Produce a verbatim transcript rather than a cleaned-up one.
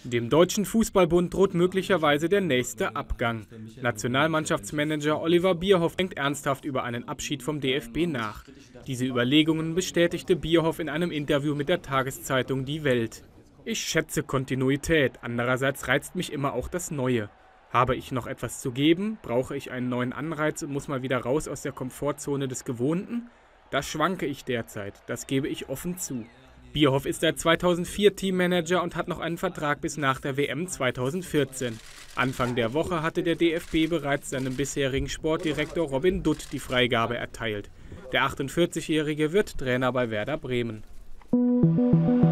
Dem Deutschen Fußballbund droht möglicherweise der nächste Abgang. Nationalmannschaftsmanager Oliver Bierhoff denkt ernsthaft über einen Abschied vom D F B nach. Diese Überlegungen bestätigte Bierhoff in einem Interview mit der Tageszeitung Die Welt. Ich schätze Kontinuität, andererseits reizt mich immer auch das Neue. Habe ich noch etwas zu geben? Brauche ich einen neuen Anreiz und muss mal wieder raus aus der Komfortzone des Gewohnten? Da schwanke ich derzeit, das gebe ich offen zu. Bierhoff ist seit zweitausendvier Teammanager und hat noch einen Vertrag bis nach der W M zweitausendvierzehn. Anfang der Woche hatte der D F B bereits seinem bisherigen Sportdirektor Robin Dutt die Freigabe erteilt. Der achtundvierzigjährige wird Trainer bei Werder Bremen.